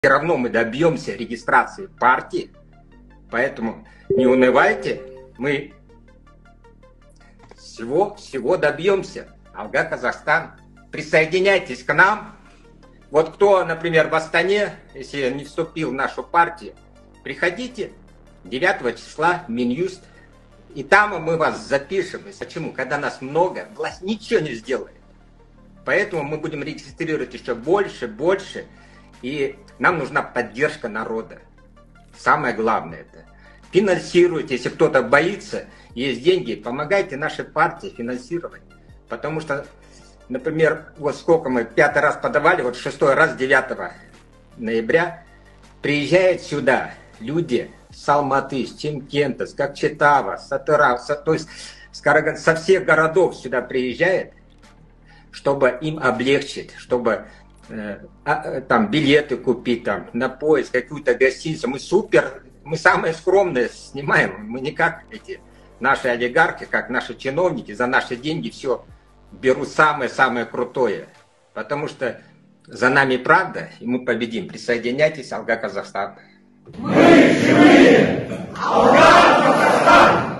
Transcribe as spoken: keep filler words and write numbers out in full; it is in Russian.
Все равно мы добьемся регистрации партии, поэтому не унывайте, мы всего, всего добьемся. Алга, Казахстан, присоединяйтесь к нам. Вот кто, например, в Астане, если не вступил в нашу партию, приходите девятого числа в Минюст, и там мы вас запишем. И почему? Когда нас много, власть ничего не сделает. Поэтому мы будем регистрировать еще больше, больше. И нам нужна поддержка народа. Самое главное это. Финансируйте, если кто-то боится, есть деньги, помогайте нашей партии финансировать. Потому что, например, вот сколько мы пятый раз подавали, вот шестой раз девятого ноября, приезжают сюда люди с Алматы, с Чимкента, с Кокчетава, с Атыра, то есть с Караган, со всех городов сюда приезжают, чтобы им облегчить, чтобы э, э, там билеты купить, там, на поезд, какую-то гостиницу. Мы супер, мы самые скромные снимаем, мы не как эти наши олигархи, как наши чиновники, за наши деньги все берут самое-самое крутое. Потому что за нами правда, и мы победим. Присоединяйтесь, Алга, Казахстан. Мы живые! Алга, Казахстан!